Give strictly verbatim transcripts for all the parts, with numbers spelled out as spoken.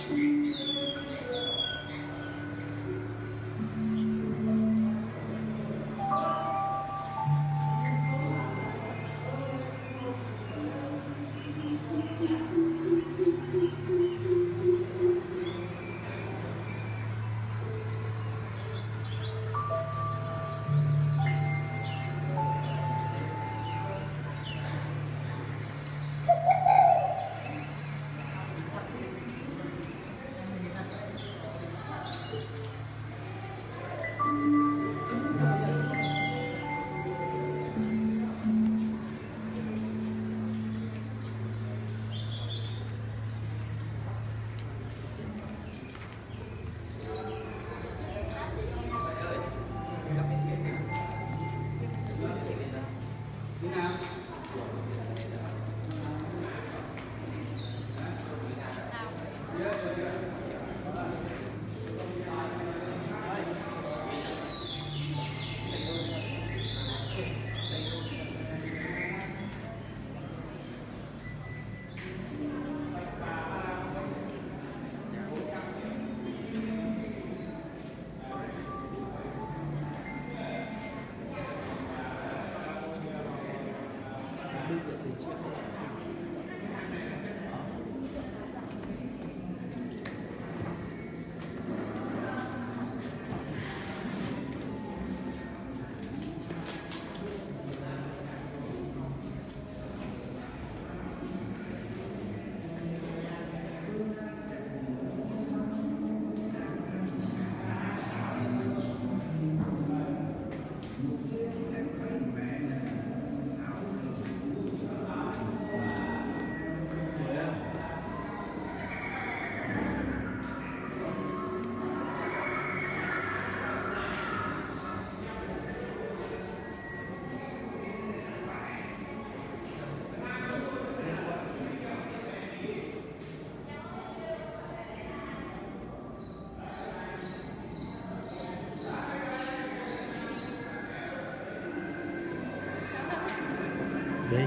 Đi.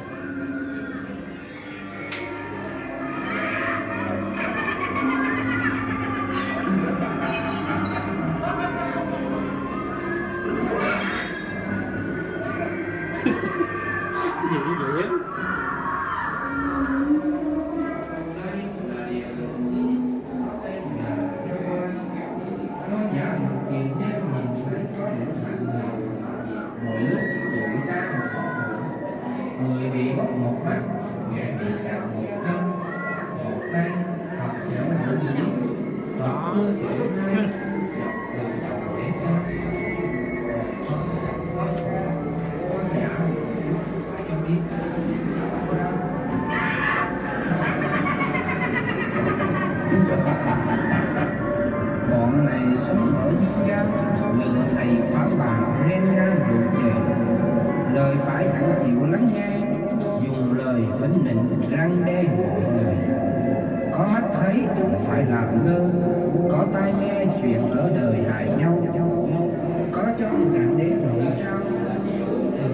Gì vậy? Mỗi lúc tuổi ta một khó người bị mất một mắt, kẻ bị cạo một chân, một tay, hoặc xẻo lỗ gì hoặc mưa xẻo hai, dọc từ đầu đến chân. Con giả cho biết bọn này sống ở dân gian, lừa thầy phá bà ghen ngang rượu chè, lời phải thẳng chịu lắng nghe, dùng lời phỉnh định răng đe mọi người. Có mắt thấy phải làm ngơ, có tai nghe chuyện ở đời hại nhau, có trong cảnh đế nội trao từ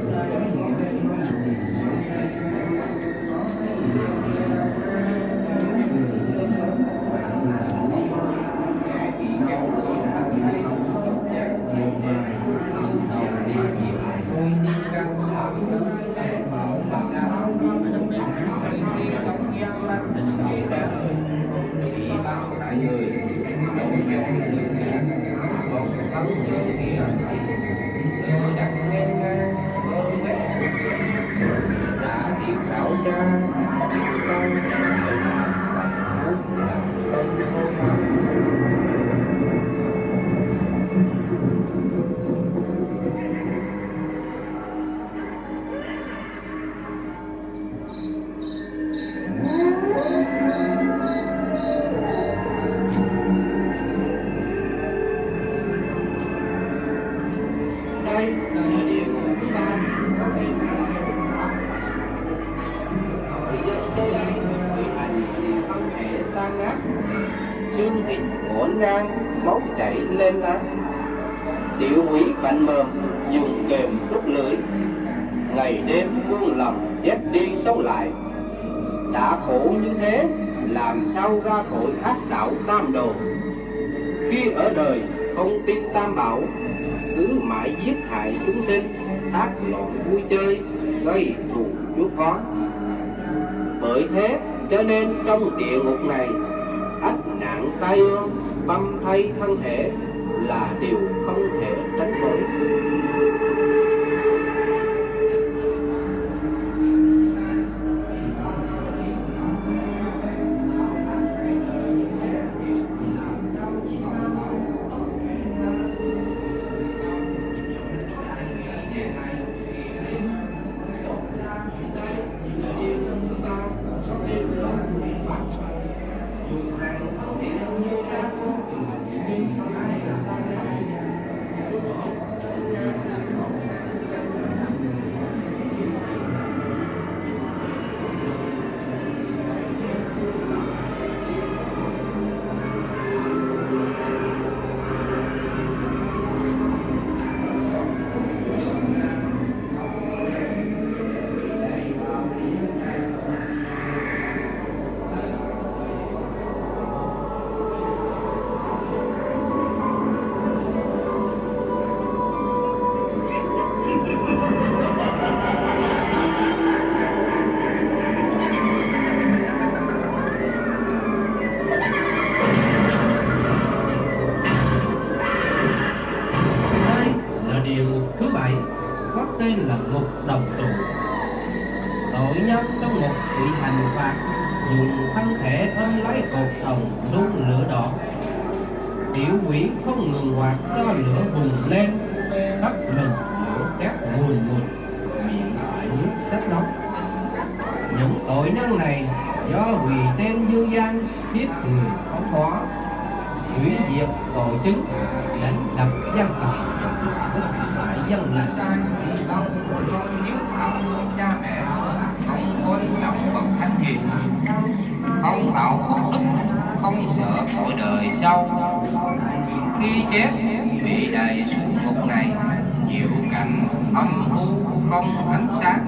xương thịt hỗn ngang, máu chảy lên lá. Tiểu quỷ bệnh mờm dùng kềm đúc lưỡi, ngày đêm buông lòng chết đi sống lại. Đã khổ như thế làm sao ra khỏi ác đạo tam đồ. Khi ở đời không tin tam bảo, cứ mãi giết hại chúng sinh, thác loạn vui chơi, gây thù chuốc oán. Bởi thế cho nên trong địa ngục này, ách nạn tai ương, băm thay thân thể là điều không thể tránh khỏi. Tiểu quỷ không ngừng hoạt cho lửa bùng lên, khắp mình lửa khét mùi mùi, miệng phải nước sét nóng. Những tội nhân này do quỳ trên dương gian, giết người phóng hóa, hủy diệt tội chứng, đánh đập dân tộc, tức hại dân lành. Chỉ mong con hiếu thảo cha mẹ, không tôn trọng bậc thánh hiền, không tạo phúc đức, không sợ tội đời sau. Khi chết bị đầy xuống ngục này, chịu cảnh âm u không ánh sáng.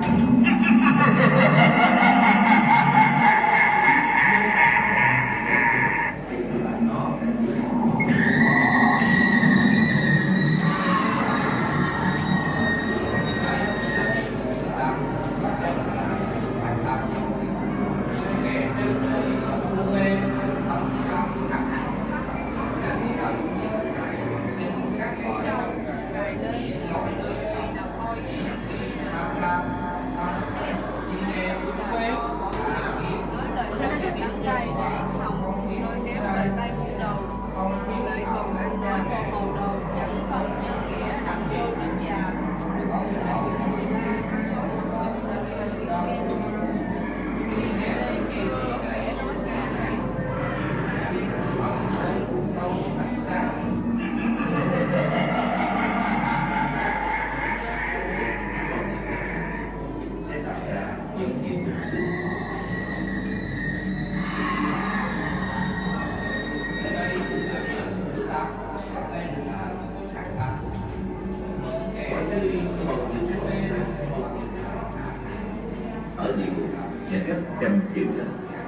Ở địa ngục sẽ gấp trăm triệu lần.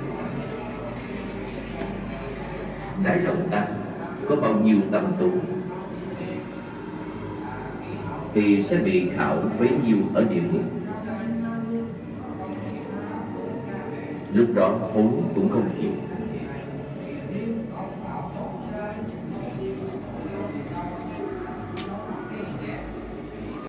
Đáy lòng ta có bao nhiêu tâm tu thì sẽ bị khảo bấy nhiêu ở địa ngục. Lúc đó hối cũng không kịp.